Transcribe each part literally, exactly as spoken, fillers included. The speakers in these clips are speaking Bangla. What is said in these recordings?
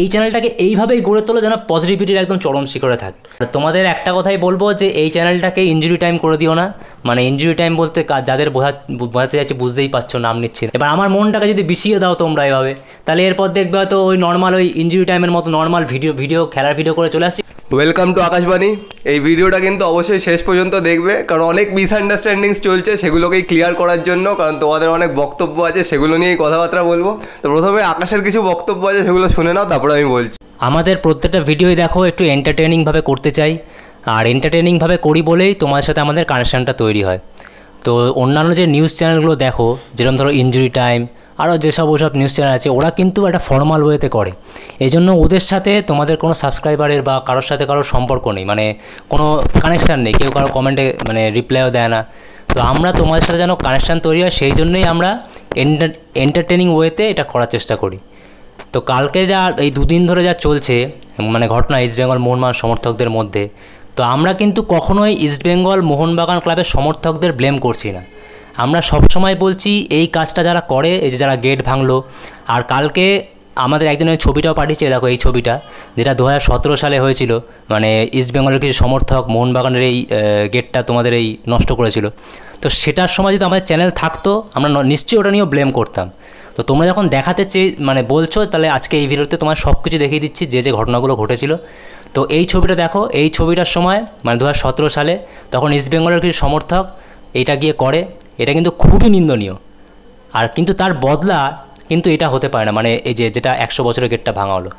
এই চ্যানেলটাকে এইভাবেই গড়ে তোলো যেন পজিটিভিটির একদম চরম শিখরে থাকে। তোমাদের একটা কথাই বলবো যে এই চ্যানেলটাকে ইনজুরি টাইম করে দিও না। মানে ইনজুরি টাইম বলতে যাদের বোঝা বোঝাতে যাচ্ছে বুঝতেই পারছো, নাম নিচ্ছি। এবার আমার মনটাকে যদি বিষিয়ে দাও তোমরা এভাবে, তাহলে এরপর দেখবে হয়তো ওই নর্মাল ওই ইনজুরি টাইমের মতো নর্মাল ভিডিও ভিডিও খেলার ভিডিও করে চলে আসি। Welcome to Akashvani. এই ভিডিওটা কিন্তু অবশ্যই শেষ পর্যন্ত দেখবে, কারণ অনেক মিসআন্ডারস্ট্যান্ডিংস চলছে, সেগুলোকেই ক্লিয়ার করার জন্য। কারণ তোমাদের অনেক বক্তব্য আছে, সেগুলো নিয়েই কথাবার্তা বলবো। তো প্রথমে আকাশের কিছু বক্তব্য আছে, সেগুলো শুনে নাও, তারপরে আমি বলছি। আমাদের প্রত্যেকটা ভিডিওই দেখো একটু এন্টারটেনিংভাবে করতে চাই, আর এন্টারটেনিংভাবে করি বলেই তোমার সাথে আমাদের কানেকশানটা তৈরি হয়। তো অন্যান্য যে নিউজ চ্যানেলগুলো দেখো, যেরকম ধরো ইনজুরি টাইম, আরও যেসব ওসব নিউজ চ্যানেল আছে, ওরা কিন্তু একটা ফর্মাল ওয়েতে করে। এই জন্য ওদের সাথে তোমাদের কোনো সাবস্ক্রাইবারের বা কারোর সাথে কারোর সম্পর্ক নেই, মানে কোনো কানেকশান নেই, কেউ কারো কমেন্টে মানে রিপ্লাইও দেয় না। তো আমরা তোমাদের সাথে যেন কানেকশান তৈরি হয়, সেই জন্যই আমরা এন্টারটেনিং ওয়েতে এটা করার চেষ্টা করি। তো কালকে যা এই দুদিন ধরে যা চলছে মানে ঘটনা ইস্টবেঙ্গল মোহনবাগান সমর্থকদের মধ্যে, তো আমরা কিন্তু কখনোই ইস্টবেঙ্গল মোহনবাগান ক্লাবের সমর্থকদের ব্লেম করছি না। আমরা সবসময় বলছি এই কাজটা যারা করে, এই যে যারা গেট ভাঙলো, আর কালকে আমাদের একদিন ওই ছবিটাও পাঠিয়েছে, দেখো এই ছবিটা, যেটা দু হাজার সতেরো সালে হয়েছিল, মানে ইস্টবেঙ্গলের কিছু সমর্থক মোহনবাগানের এই গেটটা তোমাদের এই নষ্ট করেছিল। তো সেটার সময় যদি আমাদের চ্যানেল থাকতো, আমরা নিশ্চয়ই ওটা নিয়েও ব্লেম করতাম। তো তোমরা যখন দেখাতে চেয়ে মানে বলছো, তাহলে আজকে এই ভিডিওতে তোমার সব কিছু দেখিয়ে দিচ্ছি, যে যে ঘটনাগুলো ঘটেছিল। তো এই ছবিটা দেখো, এই ছবিটার সময় মানে দু হাজার সতেরো সালে তখন ইস্টবেঙ্গলের কিছু সমর্থক এইটা গিয়ে করে, এটা কিন্তু খুবই নিন্দনীয়। আর কিন্তু তার বদলা কিন্তু এটা হতে পারে না, মানে এই যে যেটা একশো বছরের গেটটা ভাঙা হলো।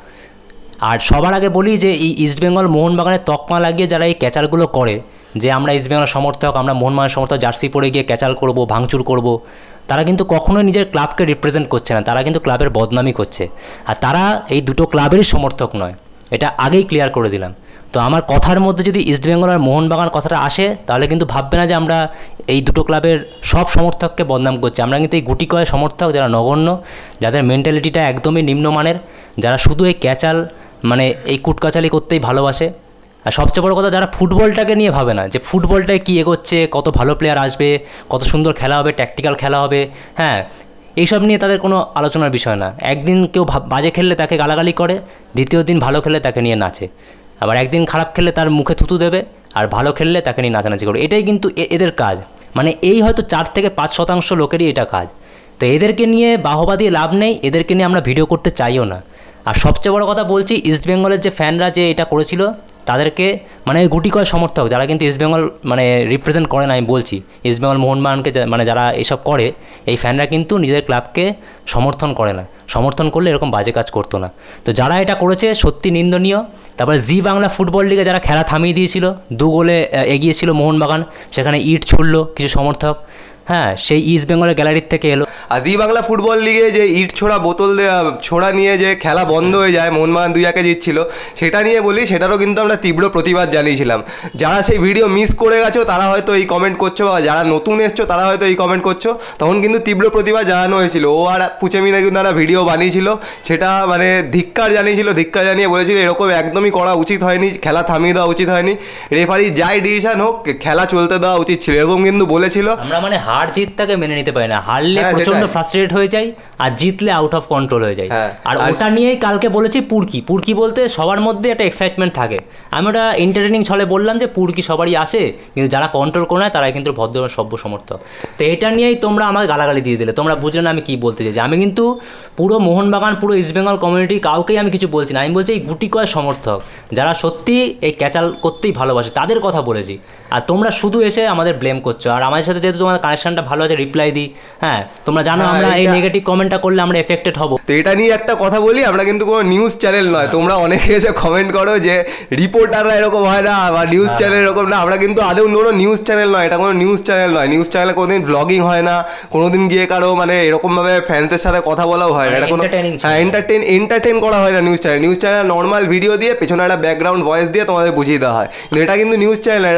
আর সবার আগে বলি যে এই ইস্টবেঙ্গল মোহনবাগানের তকমা লাগিয়ে যারা এই ক্যাচালগুলো করে, যে আমরা ইস্টবেঙ্গল সমর্থক, আমরা মোহনবাগান সমর্থক, জার্সি পরে গিয়ে ক্যাচাল করব, ভাঙচুর করব, তারা কিন্তু কখনোই নিজের ক্লাবকে রিপ্রেজেন্ট করছে না, তারা কিন্তু ক্লাবের বদনামি করছে। আর তারা এই দুটো ক্লাবেরই সমর্থক নয়, এটা আগেই ক্লিয়ার করে দিলাম। তো আমার কথার মধ্যে যদি ইস্টবেঙ্গল আর মোহনবাগান কথাটা আসে, তাহলে কিন্তু ভাববে না যে আমরা এই দুটো ক্লাবের সব সমর্থককে বদনাম করছি। আমরা কিন্তু এই গুটি কয়েক সমর্থক যারা নগণ্য, যাদের মেন্টালিটিটা একদমই নিম্নমানের, যারা শুধু এই ক্যাচাল মানে এই কুটকাচালি করতেই ভালোবাসে। আর সবচেয়ে বড় কথা, যারা ফুটবলটাকে নিয়ে ভাবে না যে ফুটবলটায় কী এগোচ্ছে, কত ভালো প্লেয়ার আসবে, কত সুন্দর খেলা হবে, ট্যাকটিক্যাল খেলা হবে, হ্যাঁ, এইসব নিয়ে তাদের কোনো আলোচনার বিষয় না। একদিন কেউ বাজে খেললে তাকে গালাগালি করে, দ্বিতীয় দিন ভালো খেললে তাকে নিয়ে নাচে, আবার একদিন খারাপ খেললে তার মুখে থুতু দেবে, আর ভালো খেললে তাকে নিয়ে নাচানাচি করে। এটাই কিন্তু এদের কাজ, মানে এই হয়তো চার থেকে পাঁচ শতাংশ লোকেরই এটা কাজ। তো এদেরকে নিয়ে বাহবা দিয়ে লাভ নেই, এদেরকে নিয়ে আমরা ভিডিও করতে চাইও না। আর সবচেয়ে বড় কথা বলছি, ইস্টবেঙ্গলের যে ফ্যানরা যে এটা করেছিল, তাদেরকে মানে গুটি কয় সমর্থক যারা কিন্তু ইস্টবেঙ্গল মানে রিপ্রেজেন্ট করে না, আমি বলছি ইস্টবেঙ্গল মোহনবাগানকে মানে যারা এসব করে, এই ফ্যানরা কিন্তু নিজের ক্লাবকে সমর্থন করে না। সমর্থন করলে এরকম বাজে কাজ করতো না। তো যারা এটা করেছে সত্যি নিন্দনীয়। তারপরে জি বাংলা ফুটবল লিগে যারা খেলা থামিয়ে দিয়েছিল, দু গোলে এগিয়েছিল মোহনবাগান, সেখানে ইট ছুড়লো কিছু সমর্থক, হ্যাঁ, সেই ইস্ট বেঙ্গলের গ্যালারির থেকে এলো। আর জি বাংলা ফুটবল লিগে যে ইট ছোড়া বোতল ছোড়া নিয়ে যে খেলা বন্ধ হয়ে যায়, মোহনবাগান দুই একে জিতছিল, সেটা নিয়ে বলি, সেটারও কিন্তু আমরা তীব্র প্রতিবাদ জানিয়েছিলাম। যারা সেই ভিডিও মিস করে গেছো তারা হয়তো এই কমেন্ট করছো, বা যারা নতুন এসছো তারা হয়তো এই কমেন্ট করছো, তখন কিন্তু তীব্র প্রতিবাদ জানানো হয়েছিল। ও আর পুচেমিনা কিন্তু একটা ভিডিও বানিয়েছিল, সেটা মানে ধিক্কার জানিয়েছিল, ধিক্কার জানিয়ে বলেছিল এরকম একদমই করা উচিত হয়নি, খেলা থামিয়ে দেওয়া উচিত হয়নি, রেফারি যাই ডিসিশন হোক খেলা চলতে দেওয়া উচিত ছিল, এরকম কিন্তু বলেছিল। আমরা মানে হার জিতটাকে মেনে নিতে পারি না, হারলে প্রচন্ড ফ্রাস্ট্রেটেড হয়ে যায়, আর জিতলে আউট অফ কন্ট্রোল হয়ে যায়। আর ওটা নিয়েই কালকে বলেছি পুরকি পুরকি বলতে সবার মধ্যে একটা এক্সাইটমেন্ট থাকে। আমি ওটা এন্টারটেনিং ছলে বললাম যে পুরকি সবারই আসে, কিন্তু যারা কন্ট্রোল করে না তারাই কিন্তু ভদ্র সভ্য সমর্থক। তো এটা নিয়েই তোমরা আমাকে গালাগালি দিয়ে দিলে, তোমরা বুঝলে না আমি কী বলতে চাইছি। আমি কিন্তু পুরো মোহনবাগান পুরো ইস্টবেঙ্গল কমিউনিটি কাউকেই আমি কিছু বলছি না, আমি বলছি এই গুটি কয় সমর্থক যারা সত্যি এই ক্যাচাল করতেই ভালোবাসে, তাদের কথা বলেছি। আর তোমরা শুধু এসে আমাদের ব্লেম করছো। আর আমাদের সাথে যেহেতু তোমাদের কানেকশনটা ভালো আছে, রিপ্লাই দিই, হ্যাঁ, তোমরা জানো আমরা এই নেগেটিভ কমেন্টটা করলে আমরা এফেক্টেড হব। তো এটা নিয়ে একটা কথা বলি, আমরা কিন্তু কোনো নিউজ চ্যানেল নয়। তোমরা অনেকে এসে কমেন্ট করো যে রিপোর্টাররা এরকম হয় না, বা নিউজ চ্যানেল এরকম না। আমরা কিন্তু আদৌ কোনো নিউজ চ্যানেল নয়, এটা কোনো নিউজ চ্যানেল নয়। নিউজ চ্যানেলে কোনোদিন ব্লগিং হয় না, কোনোদিন গিয়ে কারো মানে এরকমভাবে ফ্যান্সদের সাথে কথা বলাও হয় না। এটা কোনো হ্যাঁ এন্টারটেন এন্টারটেন করা হয় না news channel. News channel normal video দিয়ে পেছনে একটা ব্যাকগ্রাউন্ড ভয়েস দিয়ে তোমাদের বুঝিয়ে দেওয়া হয়, কিন্তু এটা কিন্তু নিউজ চ্যানেল, এটা একটা ফুটবল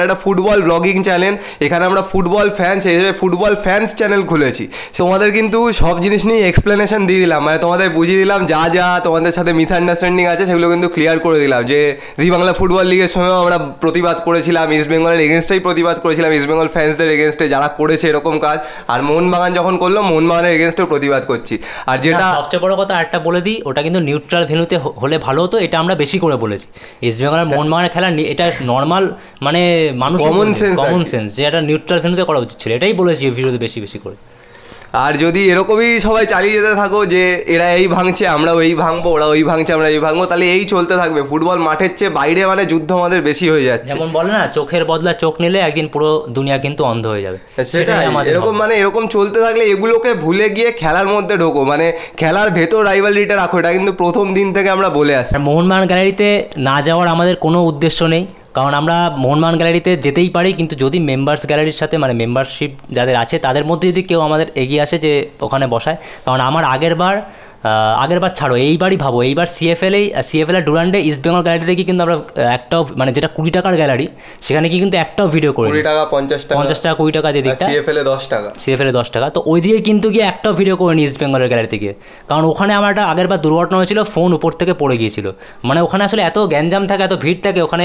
ফুটবল ব্লগিং চ্যানেল, এখানে আমরা ফুটবল ফ্যান, সেই হিসেবে ফুটবল ফ্যান্স চ্যানেল খুলেছি। তোমাদের কিন্তু সব জিনিস নিয়ে এক্সপ্লেনেশন দিয়ে দিলাম, মানে তোমাদের বুঝিয়ে দিলাম যা যা তোমাদের সাথে মিসআন্ডারস্ট্যান্ডিং আছে সেগুলো কিন্তু ক্লিয়ার করে দিলাম। যে জি বাংলা ফুটবল লিগের সময়ও আমরা প্রতিবাদ করেছিলাম, ইস্ট বেঙ্গলের এগেনস্টেই প্রতিবাদ করেছিলাম, ইস্ট বেঙ্গল ফ্যান্সদের এগেনস্টে যারা করেছে এরকম কাজ। আর মোহনবাগান যখন করলো, মোহনবাগানের এগেনস্টেও প্রতিবাদ করছি। আর যেটা সবচেয়ে বড় কথা আরেকটা বলে দিই, ওটা কিন্তু নিউট্রাল ভেন্যুতে হলে ভালো হতো, এটা আমরা বেশি করে বলেছি। ইস্ট বেঙ্গলের মোহনবাগানের খেলা এটা নর্মাল, মানে মানুষ কমন সেন্স কমন সেন্স যে এটা নিউট্রাল ভেন্যুতে করা উচিত ছিল, এটাই বলেছি ভিডিওতে বেশি বেশি করে। আর যদি এরকমই সবাই চালিয়ে যেতে থাকো যে এরা এই ভাঙছে আমরাও এই ভাঙবো, ওরা ওই ভাঙছে আমরা এই ভাঙবো, তাহলে এই চলতে থাকবে। ফুটবল মাঠের চেয়ে বাইরে মানে যুদ্ধ আমাদের বেশি হয়ে যাচ্ছে। যেমন বলে না, চোখের বদলা চোখ নিলে একদিন পুরো দুনিয়া কিন্তু অন্ধ হয়ে যাবে। সেটাই, এরকম মানে এরকম চলতে থাকলে এগুলোকে ভুলে গিয়ে খেলার মধ্যে ঢোকো, মানে খেলার ভেতর রাইভালরিটা রাখো। এটা কিন্তু প্রথম দিন থেকে আমরা বলে আসছি। মোহনবাগান গ্যালারিতে না যাওয়ার আমাদের কোনো উদ্দেশ্য নেই, কারণ আমরা মোহনবাগান গ্যালারিতে যেতেই পারি, কিন্তু যদি মেম্বার্স গ্যালারির সাথে মানে মেম্বারশিপ যাদের আছে তাদের মধ্যে যদি কেউ আমাদের এগিয়ে আসে যে ওখানে বসায়। কারণ আমার আগের বার আগের বার ছাড়ো, এইবারই ভাবো, এইবার সিএফএলেই সিএফএল ডুরান্ডে ইস্ট বেঙ্গল গ্যালারিতে গিয়ে কিন্তু আমরা একটাও, মানে যেটা কুড়ি টাকার গ্যালারি সেখানে কি কিন্তু একটাও ভিডিও করি, কুড়ি টাকা পঞ্চাশ টাকা পঞ্চাশ টাকা কুড়ি টাকা যে দিকটা, সিএফএলে দশ টাকা সিএফএলে দশ টাকা, তো ওই দিয়ে কিন্তু গিয়ে একটাও ভিডিও করিনি ইস্ট বেঙ্গলের গ্যালারিতে গিয়ে। কারণ ওখানে আমার একটা আগের বার দুর্ঘটনা হয়েছিল, ফোন উপর থেকে পড়ে গিয়েছিল। মানে ওখানে আসলে এত গ্যাঞ্জাম থাকে, এত ভিড় থাকে, ওখানে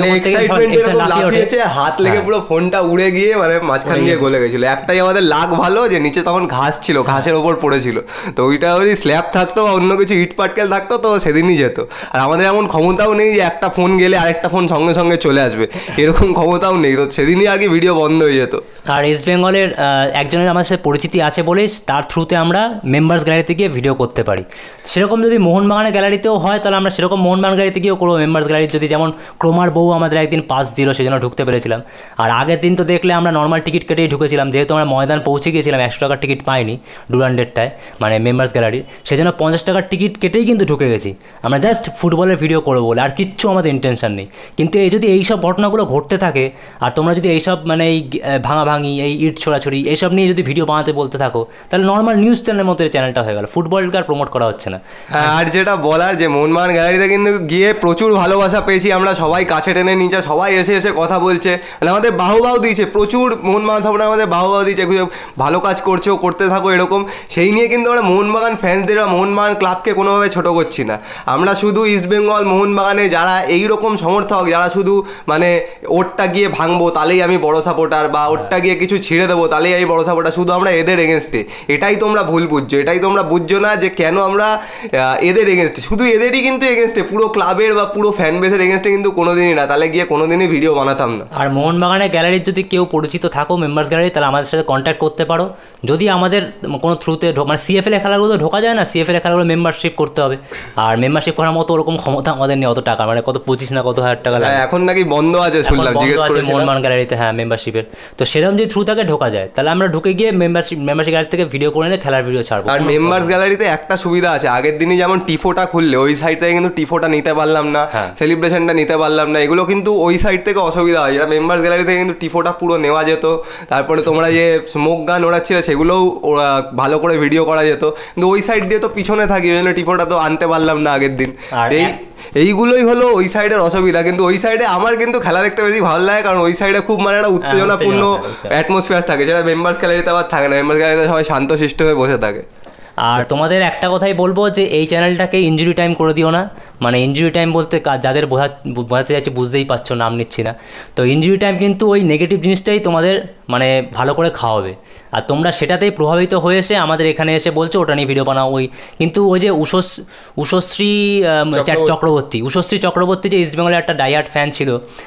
হাত লেগে পুরো ফোনটা উড়ে গিয়ে মানে মাঝখান দিয়ে গলে গেছিল। একটাই আমাদের লাগ ভালো যে নিচে তখন ঘাস ছিল, ঘাসের ওপর পড়েছিল, তো ওইটা ওই স্ল্যাব থাকতো বা অন্য কিছু ইট পাটকেল থাকতো তো সেদিনই যেত। আর আমাদের এমন ক্ষমতাও নেই যে একটা ফোন গেলে আরেকটা ফোন সঙ্গে সঙ্গে চলে আসবে, এরকম ক্ষমতাও নেই, তো সেদিনই আর কি ভিডিও বন্ধ হয়ে যেত। আর ইস্ট বেঙ্গলের একজনের আমার সাথে পরিচিতি আছে বলেই তার থ্রুতে আমরা মেম্বার্স গ্যালারিতে গিয়ে ভিডিও করতে পারি। সেরকম যদি মোহনবাগানের গ্যালারিতেও হয় তাহলে আমরা সেরকম মোহনবাগান গ্যালারিতে গিয়েও করবো। মেম্বার্স গ্যালারি যদি যেমন ক্রোমার বউ আমাদের একদিন পাস দিল, সেজন্য ঢুকতে পেরেছিলাম। আর আগের দিন তো দেখলে আমরা নর্মাল টিকিট কেটেই ঢুকেছিলাম, যেহেতু আমরা ময়দান পৌঁছে গিয়েছিলাম, একশো টাকার টিকিট পাইনি ডুরান্ডেরটায়, মানে মেম্বার্স গ্যালারির, সেজন্য পঞ্চাশ টাকার টিকিট কেটেই কিন্তু ঢুকে গেছি আমরা, জাস্ট ফুটবলের ভিডিও করবো বলে, আর কিচ্ছু আমাদের ইন্টেনশন নেই। কিন্তু এই যদি এইসব ঘটনাগুলো ঘটতে থাকে আর তোমরা যদি এইসব মানে এই ভাঙাভাঙি, এই ইট ছোড়াছড়ি এইসব নিয়ে যদি ভিডিও বানাতে বলতে থাকো, তাহলে নর্মাল নিউজ চ্যানেলের মতো এই চ্যানেলটা হয়ে গেল, ফুটবলকে আর প্রমোট করা হচ্ছে না। হ্যাঁ, আর যেটা বলার যে মোহনবাগান গ্যালারিতে কিন্তু গিয়ে প্রচুর ভালোবাসা পেয়েছি আমরা, সবাই কাছে টেনে নিচে, সবাই এসে এসে কথা বলছে, মানে আমাদের বাহুবাহু দিয়েছে, প্রচুর মোহনবাগান সাপোর্টার আমাদের বাহুবাহু দিয়েছে, ভালো কাজ করছো, করতে থাকো এরকম। সেই নিয়ে কিন্তু আমরা মোহনবাগান ফ্যান্সদের বা মোহনবাগান ক্লাবকে কোনোভাবে ছোট করছি না। আমরা শুধু ইস্টবেঙ্গল মোহনবাগানে যারা এইরকম সমর্থক, যারা শুধু মানে ওরটা গিয়ে ভাঙবো তাহলেই আমি বড় সাপোর্টার, বা ওরটা গিয়ে কিছু ছিঁড়ে দেবো তাহলেই আমি বড় সাপোর্টার, শুধু আমরা এদের এগেনস্টে, এটাই তোমরা ভুল বুঝছো, এটাই তোমরা বুঝছো না যে কেন আমরা এদের এগেনস্টে, শুধু এদেরই কিন্তু এগেনস্টে, পুরো ক্লাবের বা পুরো ফ্যান বেসের এগেনস্টে কিন্তু কোনোদিনই না, তাহলে গিয়ে কোনোদিনই ভিডিও বানাতাম না। আর মোহনবাগানের গ্যালারির যদি কেউ পরিচিত থাকো মেম্বার্স গ্যালারি, তাহলে আমাদের সাথে কন্ট্যাক্ট করতে পারো। যদি আমাদের কোনো থ্রুতে মানে সিএফএল এর খেলাগুলো ঢোকা যায় না, সিএফএল এর খেলাগুলো মেম্বারশিপ করতে হবে, আর মেম্বারশিপ করার মতো ওরকম ক্ষমতা আমাদের নেই, অত টাকা, মানে কত পঁচিশ না কত হাজার টাকা লাগে। এখন নাকি বন্ধ আছে শুনলাম, জিজ্ঞেস করেছিলাম মোহনবাগান গ্যালারিতে, হ্যাঁ মেম্বারশিপের। তো সেরকম যদি থ্রু থেকে ঢোকা যায় তাহলে আমরা ঢুকে গিয়ে মেম্বারশিপ মেম্বারশিপ গ্যালারি থেকে ভিডিও করে নিয়ে খেলার ভিডিও ছাড়বো। আর মেম্বার্স গ্যালারিতে একটা সুবিধা আছে, আগের দিনই যেমন টিফোটা খুললে ওই সাইড থেকে কিন্তু টিফোটা নিতে পারলাম না, সেলিব্রেশনটা নিতে পারলাম না, এগুলো কিন্তু ওই সাইড থেকে অসুবিধা হয়। যেটা মেম্বার্স গ্যালারি থেকে কিন্তু টিফোটা পুরো নেওয়া যেত, তারপরে তোমরা যে স্মোক গান ওড়াচ্ছিল সেগুলোও ভালো করে ভিডিও করা যেত, কিন্তু ওই সাইড দিয়ে তো পিছনে থাকি, ওই জন্য টিফোটা তো আনতে পারলাম না আগের দিন। এই এইগুলোই হলো ওই সাইডের অসুবিধা। কিন্তু ওই সাইডে আমার কিন্তু খেলা দেখতে বেশি ভালো লাগে, কারণ ওই সাইডে খুব মানে একটা উত্তেজনাপূর্ণ অ্যাটমসফিয়ার থাকে, যেটা মেম্বার্স গ্যালারিতে আবার থাকে না। মেম্বার্স গ্যালারিতে সবাই শান্তশিষ্ট হয়ে বসে থাকে। আর তোমাদের একটা কথাই বলবো যে এই চ্যানেলটাকে ইনজুরি টাইম করে দিও না। মানে ইনজুরি টাইম বলতে যাদের বোঝা বোঝাতে যাচ্ছি বুঝতেই পারছো, নাম নিচ্ছি না। তো ইনজুরি টাইম কিন্তু ওই নেগেটিভ জিনিসটাই তোমাদের মানে ভালো করে খাওয়াবে, আর তোমরা সেটাতেই প্রভাবিত হয়ে এসে আমাদের এখানে এসে বলছো ওটা নিয়ে ভিডিও বানাও। ওই কিন্তু ওই যে উষস উষশ্রী চক্রবর্তী উষশ্রী চক্রবর্তী যে ইস্টবেঙ্গলের একটা ডাইহার্ড ফ্যান ছিল,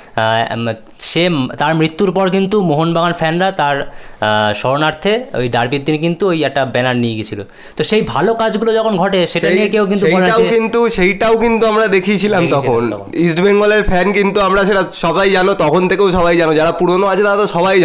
সে তার মৃত্যুর পর কিন্তু মোহনবাগান ফ্যানরা তার শরণার্থে ওই ডার্বির দিন কিন্তু ওই একটা ব্যানার নিয়ে গেছিল। তো সেই ভালো কাজগুলো যখন ঘটে সেটা নিয়ে কেউ কিন্তু কিন্তু সেইটাও কিন্তু আমরা দেখিয়েছিলাম তখন। ইস্টবেঙ্গলের ফ্যান কিন্তু আমরা সেটা সবাই জানো, তখন থেকেও সবাই জানো, যারা পুরনো আছে তারা তো সবাই জানো।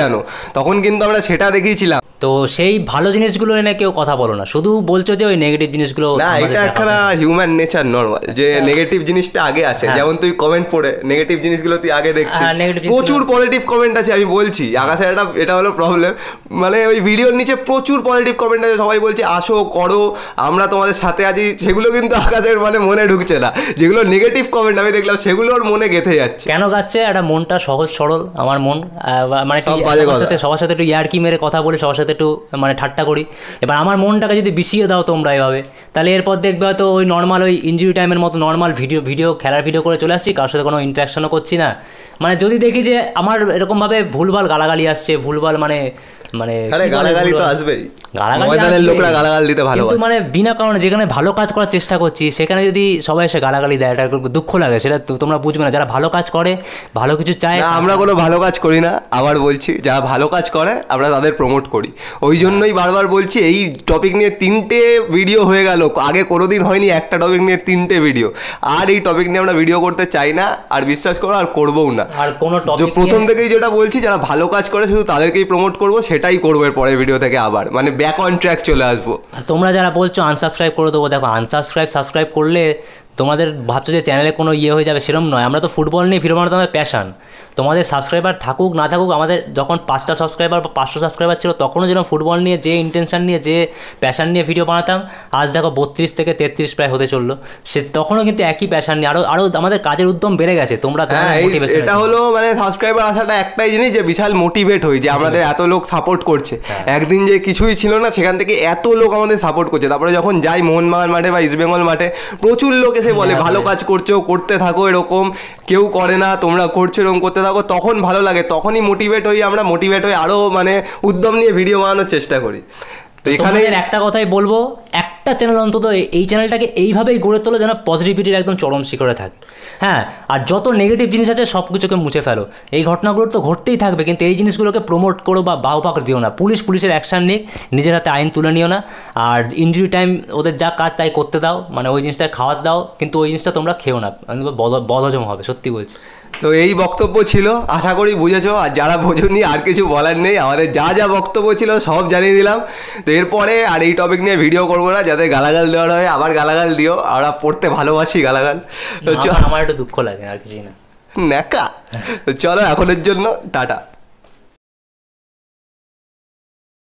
তখন কিন্তু আমরা সেটা দেখিয়েছিলাম। তো সেই ভালো জিনিসগুলো এনে কেউ কথা বলো না, শুধু বলছো যে ওই নেগেটিভ জিনিসগুলো। না, এটা একখানা হিউম্যান নেচার নর্মাল, যে নেগেটিভ জিনিসটা আগে আসে। যেমন তুই কমেন্ট পড়ে নেগেটিভ জিনিসগুলো তুই আগে দেখছিস, প্রচুর পজিটিভ কমেন্ট আছে। আমি বলছি আকাশের এটা এটা হলো প্রবলেম, মানে ওই ভিডিওর নিচে প্রচুর পজিটিভ কমেন্ট আছে, সবাই বলছে আসো করো আমরা তোমাদের সাথে আছি, সেগুলো কিন্তু আকাশের মানে মনে ঢুকছে না। যেগুলো নেগেটিভ কমেন্ট আমি দেখলাম সেগুলো ওর মনে গেঁথে যাচ্ছে। কেন গাচ্ছে? একটা মনটা সহজ সরল আমার মন, মানে সবার সাথে একটু ইয়ার্কি মেরে কথা বলে সবার সাথে একটু মানে ঠাট্টা করি। এবার আমার মনটাকে যদি বিষিয়ে দাও তোমরা এভাবে, তাহলে এরপর দেখবে হয়তো ওই নর্মাল ওই ইনজুরি টাইমের মতো নর্মাল ভিডিও ভিডিও খেলার ভিডিও করে চলে আসছি, কারোর সাথে কোনো ইন্টারাকশনও করছি না। মানে যদি দেখি যে আমার এরকমভাবে ভুলভাল গালাগালি আসছে, ভুলভাল মানে মানে গালাগালি তো আসবেই, ময়দানের লোকরা গালাগাল দিতে ভালোবাসে, কিন্তু মানে বিনা কারণে যেখানে ভালো কাজ করার চেষ্টা করছি সেখানে যদি সবাই এসে গালাগালি দেয়, এটা দুঃখ লাগে। সেটা তোমরা বুঝবে না, যারা ভালো কাজ করে ভালো কিছু চায়। আমরা কোনো ভালো কাজ করি না, আবার বলছি যারা ভালো কাজ করে আমরা তাদের প্রমোট করি। ওই জন্যই বারবার বলছি এই টপিক নিয়ে তিনটে ভিডিও হয়ে গেল, আগে কোনোদিন হয়নি একটা টপিক নিয়ে তিনটে ভিডিও। আর এই টপিক নিয়ে আমরা ভিডিও করতে চাই না, আর বিশ্বাস করো আর করবোও না। আর কোনো টপিক প্রথম থেকেই যেটা বলছি, যারা ভালো কাজ করে শুধু তাদেরকেই প্রমোট করবো, সেটাই করবো এর পরের ভিডিও থেকে আবার, মানে ব্যাক অন ট্র্যাক চলে আসবো। তোমরা যারা বলছো আনসাবস্ক্রাইব করে দেবো, দেখো আনসাবস্ক্রাইব সাবস্ক্রাইব করলে তোমাদের ভাবছো যে চ্যানেলে কোনো ইয়ে হয়ে যাবে, সেরকম নয়। আমরা তো ফুটবল নিয়ে ভিডিও বানাতে আমাদের প্যাশন। তোমাদের সাবস্ক্রাইবার থাকুক না থাকুক, আমাদের যখন পাঁচটা সাবস্ক্রাইবার বা পাঁচশো সাবস্ক্রাইবার ছিল তখনও যেরকম ফুটবল নিয়ে যে ইন্টেনশন নিয়ে যে প্যাশন নিয়ে ভিডিও বানাতাম, আজ দেখো বত্রিশ থেকে তেত্রিশ প্রায় হতে চললো, সে তখনও কিন্তু একই প্যাশন নিয়ে আরও আরও আমাদের কাজের উদ্যম বেড়ে গেছে। তোমরা এটা হলো মানে সাবস্ক্রাইবার আসাটা একটাই জিনিস, যে বিশাল মোটিভেট হই যে আমাদের এত লোক সাপোর্ট করছে। একদিন যে কিছুই ছিল না সেখান থেকে এত লোক আমাদের সাপোর্ট করছে। তারপরে যখন যাই মোহনবাগান মাঠে বা ইস্টবেঙ্গল মাঠে, প্রচুর লোক এসে বলে ভালো কাজ করছো, করতে থাকো এরকম, কেউ করে না তোমরা করছো এরকম করতে থাকো, তখন ভালো লাগে, তখনই মোটিভেট হই আমরা, মোটিভেট হয়ে আরও মানে উদ্যম নিয়ে ভিডিও বানানোর চেষ্টা করি। তো এখানে একটা কথাই বলবো, একটা চ্যানেল অন্তত এই চ্যানেলটাকে এইভাবেই গড়ে তোলো যেন পজিটিভিটির একদম চরম শিখরে থাকে। হ্যাঁ, আর যত নেগেটিভ জিনিস আছে সব কিছুকে মুছে ফেলো। এই ঘটনাগুলো তো ঘটতেই থাকবে, কিন্তু এই জিনিসগুলোকে প্রমোট করো বা বাহপাক দিও না। পুলিশ পুলিশের অ্যাকশান নিক, নিজের হাতে আইন তুলে নিও না। আর ইনজুরি টাইম ওদের যা কাজ তাই করতে দাও, মানে ওই জিনিসটা খাওয়াতে দাও, কিন্তু ওই জিনিসটা তোমরা খেও না, বদহজম হবে, সত্যি বলছি। তো এই বক্তব্য ছিল, আশা করি বুঝেছো। আর যারা বোঝোনি আর কিছু বলার নেই, আমাদের যা যা বক্তব্য ছিল সব জানিয়ে দিলাম। তো এরপরে আর এই টপিক নিয়ে ভিডিও করবো না, যাদের গালাগাল দেওয়ার হয় আবার গালাগাল দিও, আমরা পড়তে ভালোবাসি গালাগাল। তো আমার একটু দুঃখ লাগে, আর কিছুই না, ন্যাকা। তো চলো এখনের জন্য টাটা।